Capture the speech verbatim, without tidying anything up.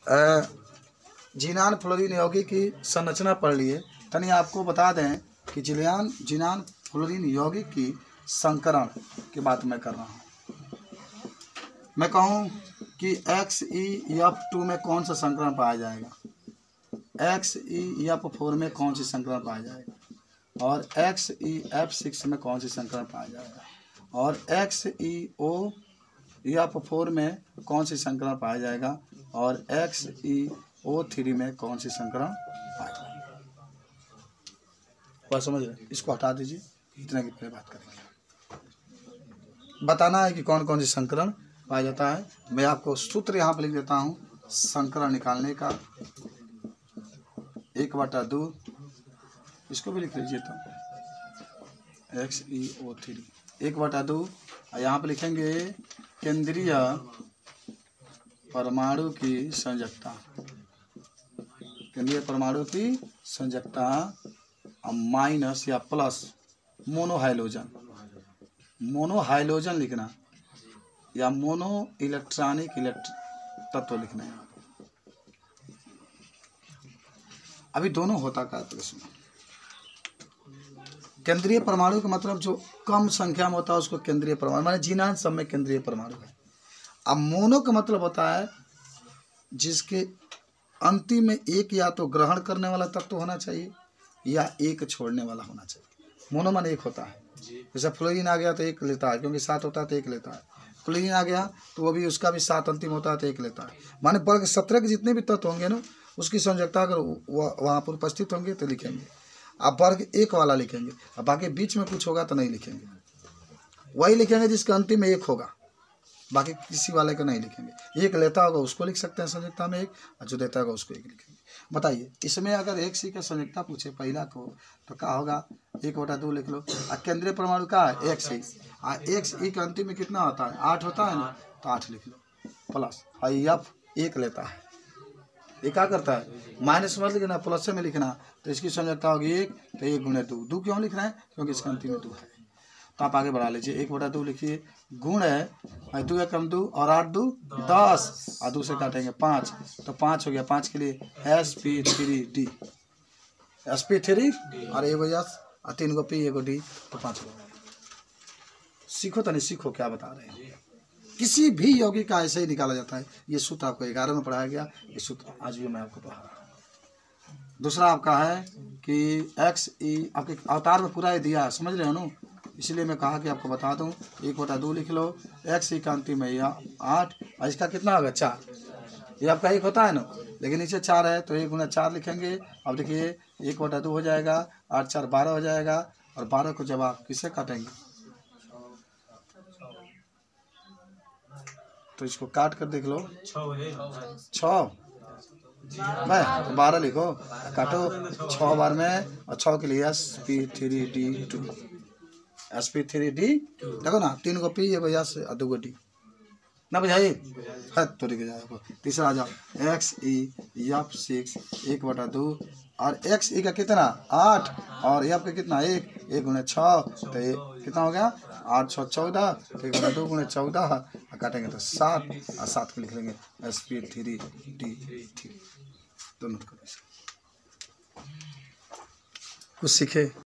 जिनान fluorine यौगिक की संरचना पढ़ लिए। तनी आपको बता दें कि जिलियान जिनान फ्लोरीन यौगिक की संकरण की बात मैं कर रहा हूँ। मैं कहूँ कि एक्स ई एफ टू में कौन सा संकरण पाया जाएगा, एक्स ई एफ फोर में कौन सी संकरण पाया जाएगा, और एक्स ई एफ सिक्स में कौन सी संकरण पाया जाएगा, और X E O F four में कौन सी संकरण पाया जाएगा, और एक्स ई ओ थ्री में कौन सी संकरण पाया जाएगा। बात समझ रहे? इसको हटा दीजिए, इतना की पहले बात करेंगे। बताना है कि कौन कौन सी संकरण पाया जाता है। मैं आपको सूत्र यहाँ पर लिख देता हूँ संकरण निकालने का। एक बटा दो, इसको भी लिख लीजिए तो एक्स ई ओ थ्री एक बटा दो। यहाँ पर लिखेंगे केंद्रीय परमाणु की संयोजकता, केंद्रीय परमाणु की संयोजकता माइनस या प्लस मोनोहाइलोजन, मोनोहाइलोजन लिखना या मोनो इलेक्ट्रॉनिक इलेक्ट्र तत्व लिखना है। अभी दोनों होता का प्रश्न। केंद्रीय परमाणु का मतलब जो कम संख्या में होता है उसको केंद्रीय परमाणु, माने जिनान सब में केंद्रीय परमाणु है। अब मोनो का मतलब होता है जिसके अंतिम में एक या तो ग्रहण करने वाला तत्व होना चाहिए या एक छोड़ने वाला होना चाहिए। मोनो माने एक होता है। जैसे फ्लोरीन आ गया तो एक लेता है, क्योंकि सात होता है तो एक लेता है। क्लोरीन आ गया तो वो भी उसका भी सात अंतिम होता है तो एक लेता है। माने वर्ग सत्रह के जितने भी तत्व होंगे ना उसकी संयोजकता अगर वहाँ पर उपस्थित होंगे तो लिखेंगे। आप वर्ग एक वाला लिखेंगे, अब बाकी बीच में कुछ होगा तो नहीं लिखेंगे। वही लिखेंगे जिसका अंतिम में एक होगा, बाकी किसी वाले का नहीं लिखेंगे। एक लेता होगा उसको लिख सकते हैं संयोजकता में एक, और जो देता होगा उसको एक लिखेंगे। बताइए इसमें अगर एक सी का संयोजकता पूछे पहला को तो क्या होगा, एक बटा दो लिख लो। और केंद्रीय परमाणु का है एक्स ई, और एक्स ई के अंतिम में कितना होता है, आठ होता है ना, तो आठ लिख लो प्लस। और एफ एक लेता है, ये क्या करता है माइनस मत लिखना, प्लस में लिखना, तो इसकी संयोजकता होगी एक, तो एक गुणे दो। दो क्यों लिखना है, क्योंकि इसका अंतिम में दो है। तो आप आगे बढ़ा लीजिए, एक बटा दो लिखिए, गुण है दो एक कम दो और आठ दो दस, और दो से काटेंगे पाँच, तो पाँच हो गया। पाँच के लिए S P three D, S P three और एक एस और तीन गो पी एगो डी, तो पाँच हो गया। सीखो तो नहीं सीखो क्या बता रहे हैं। किसी भी यौगिक का ऐसे ही निकाला जाता है। ये सूत्र आपको ग्यारह में पढ़ाया गया, ये सूत्र आज भी मैं आपको पढ़ा रहा हूँ। दूसरा आपका है कि एक्स ई आपके अवतार में पूरा ही दिया, समझ रहे हो ना, इसलिए मैं कहा कि आपको बता दूं। एक बटा दो लिख लो, एक्स ई का अंतिम है या आठ, और इसका कितना होगा चार। ये आपका एक होता है ना, लेकिन नीचे चार है तो एक गुना चार लिखेंगे। अब देखिए एक बटा दो हो जाएगा, आठ चार बारह हो जाएगा, और बारह को जब आप किससे काटेंगे तो इसको काट कर देख लो, छः मैं तो बारह लिखो, काटो छः बार में, और छः के लिए S P three D two, S P three D देखो ना, तीन गो पी एगो एस और दो गो डी ना बुझाई है तो लिख जाएगा। तीसरा आ जाओ एक्स ई एफ सिक्स एक बटा दो, और एक्स ई का कितना आठ, और एफ का कितना एक, एक गुणे छः, तो ये कितना हो गया आठ छः चौदह, तो एक गुणे दो गुणे चौदह, और काटेंगे तो सात, और सात को लिख लेंगे S P three D three. दोनों कुछ सीखे।